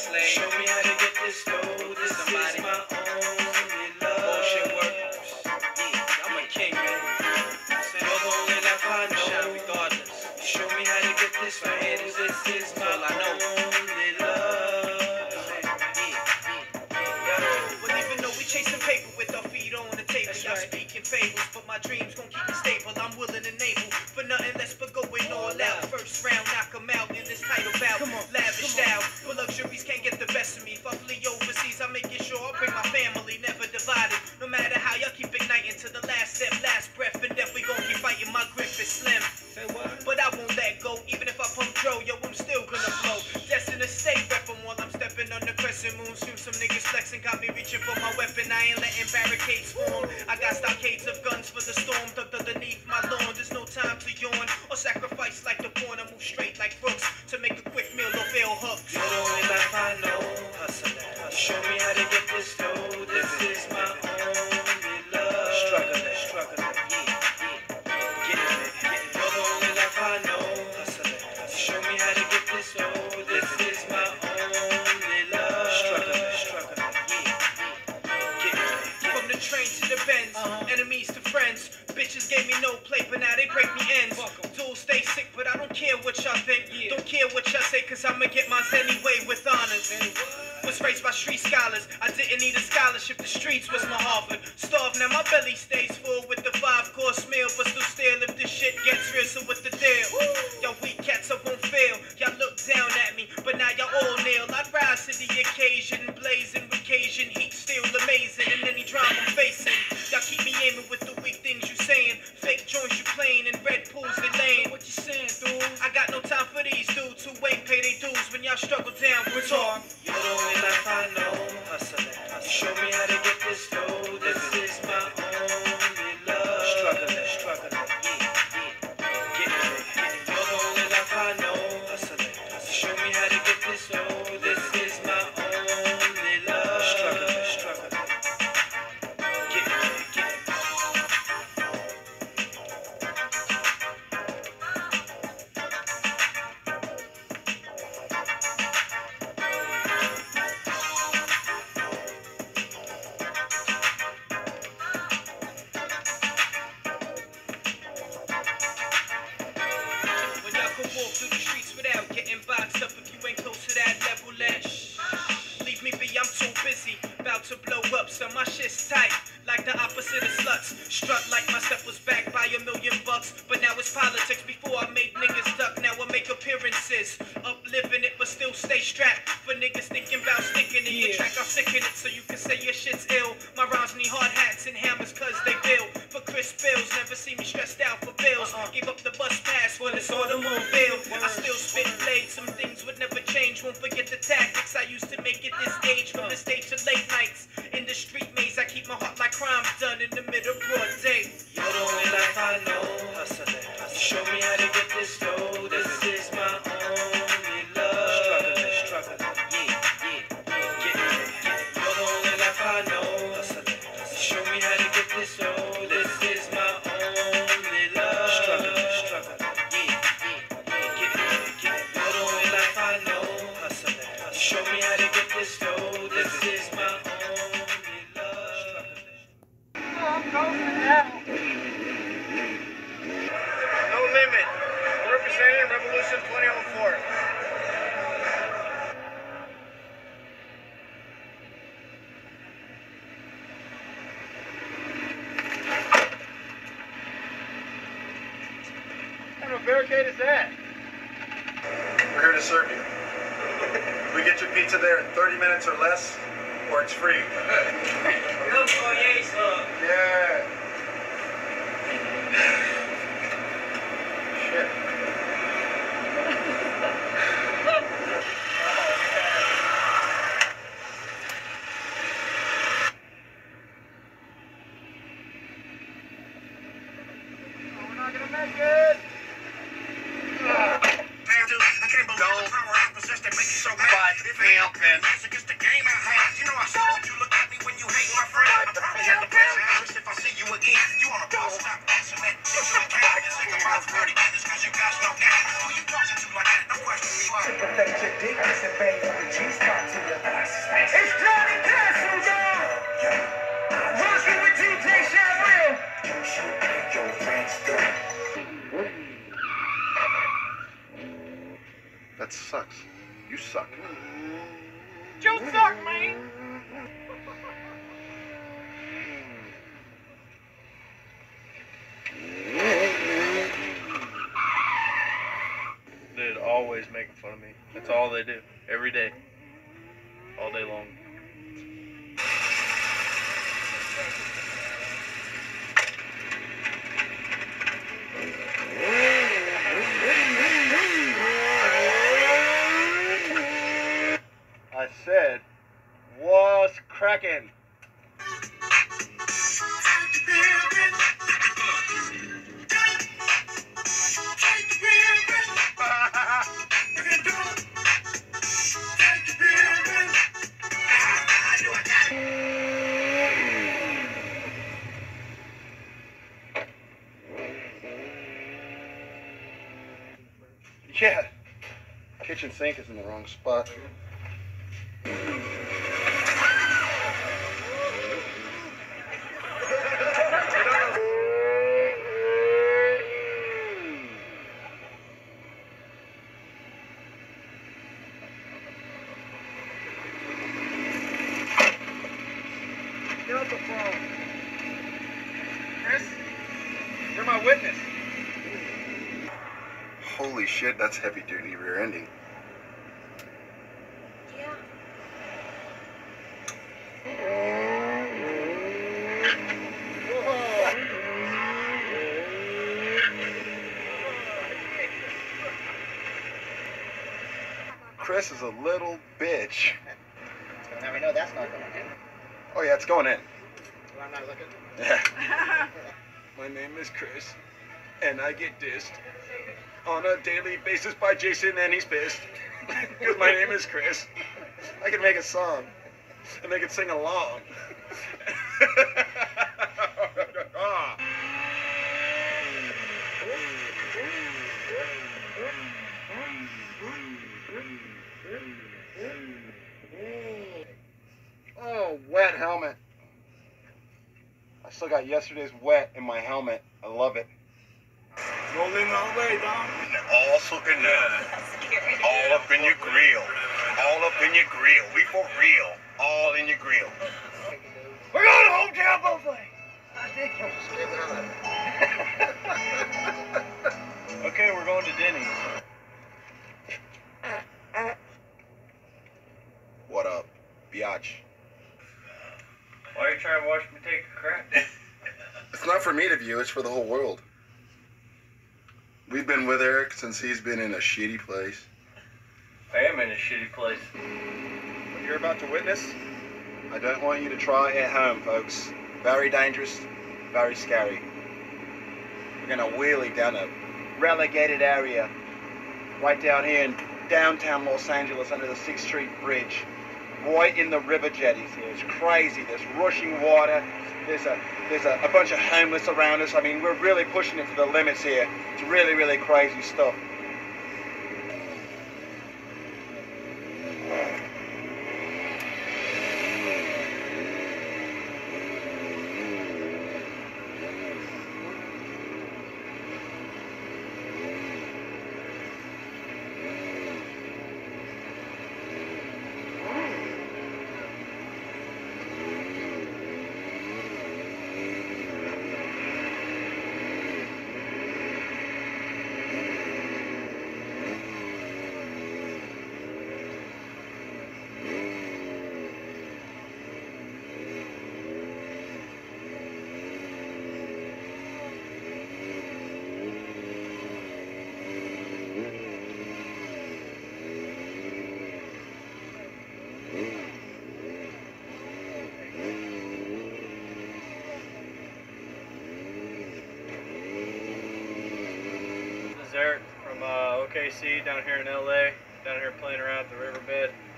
slave. Show me how to get this dough. This is my only love. Bullshit workers. Yeah, I'm a king, man. You're the only life I know. Shine regardless. Show me how to get this right here. This is my only love. Well, even though we chasing paper with our feet on the table, y'all speaking fables, but my dreams gon' keep me stable. I'm willing and able for nothing less but going all out. First round, knock 'em out in this title bout. Lavish style, but luxuries can't get the best of me. If I flee overseas, I'm making sure I bring my family, never divided. No matter how y'all keep igniting to the last step, last breath, and definitely gon' keep fighting. My grip is slim, but I won't let go. Even if I pump Dro, yo, I'm still gonna blow. Destined to stay reppin' while I'm stepping on the crescent moon. Soon some niggas flexing, got me reaching for my weapon. I ain't letting barricades form. I got stockades of guns for the storm tucked underneath my lawn. There's no time to yawn or sacrifice like the pawn. I move straight like Brooks to make a quick meal or fail hooks. You're the only life I know. Show me how to get this dough. This is my only love. Struggling, getting it. You're the only life I know. Show me how to get this dough. This is my only love. Struggling, getting it. From the train to the Benz, enemies to friends. Bitches gave me no play, but now they break me ends. Dual stay sick, but I don't care what y'all think. Don't care what y'all say, cause I'ma get mine anyway with honors. Was raised by street scholars. I didn't need a scholarship, the streets was my Harvard. Starved, now my belly stays full with the 5-course meal, but still still if this shit gets real, so what's the deal? Y'all weak cats, I won't fail. Y'all look down at me, but now y'all all nail. I'd rise to the occasion, blazing with Cajun heat, still amazing. And any drama I'm facing, y'all keep me aiming with the weak things you saying. Fake joints you playing, and red pools they laying. What you saying, dude? I got no time for these dudes who ain't pay their dues when y'all struggle down with talk. You're the only life I know. Show me how to get this dough. This is my only love. Struggling, getting it. You're the only life I know. Show me how to get this dough. This is my only love. Struggling, getting it. Walk through the streets without getting boxed up. If you ain't close to that level, then leave me be, I'm too busy. About to blow up, so my shit's tight. Like the opposite of sluts. Strut like my step was backed by $1 million. But now it's politics. Before I made niggas duck, now I make appearances. Upliving it, but still stay strapped. For niggas thinking about sticking in your track, I'm sticking it so you can say your shit's ill. My rhymes need hard hats and hammers cause they bill. For crisp bills, never see me stressed out for bills. Give up the bus pass when it's automobile. I still spit blades, some things would never change. Won't forget the tactics I used to make it this age. From the stage to late nights. In the street maze, I keep my heart like crime done in the middle of broad day. You're the only life I know. Show me how to get this dough. This is my only love. Struggling, getting it. You're the only life I know. Show me how to get this dough. This is my only love. Struggling, getting it. You're the only life I know. Show me how to get this dough. This is my only love. I'm going now. No limit. Representing Revolution 2004. What kind of barricade is that? We're here to serve you. We get your pizza there in 30 minutes or less, or it's free. Yeah. Shit. We're not gonna make it. Perfect your dick, disobey the G-spot to You suck. You suck, man. Dude, always making fun of me. That's all they do. Every day. All day long. I said, what's cracking? Yeah, kitchen sink is in the wrong spot. Get off the phone. Chris, you're my witness. Holy shit, that's heavy duty rear ending. Yeah. Chris is a little bitch. Now we know that's not going in. Oh yeah, it's going in. Well, I'm not looking. Yeah. My name is Chris, and I get dissed on a daily basis by Jason, and he's pissed. Because my name is Chris. I can make a song, and they can sing along. Oh, wet helmet. I still got yesterday's wet in my helmet. I love it. Rolling all the way, Dom. Also in there. All up in your grill. All up in your grill. We for real. All in your grill. We're going to hometown buffet. Okay, we're going to Denny's. What up, biatch? Why are you trying to watch me take a crap? It's not for me to view, it's for the whole world. We've been with Eric since he's been in a shitty place. I am in a shitty place. What you're about to witness, I don't want you to try at home, folks. Very dangerous, very scary. We're gonna wheelie down a relegated area right down here in downtown Los Angeles under the 6th Street Bridge. Right in the river jetties here. It's crazy. There's rushing water. There's a bunch of homeless around us. I mean, we're really pushing it to the limits here. It's really, really crazy stuff. This is Eric from OKC down here in LA, down here playing around at the riverbed.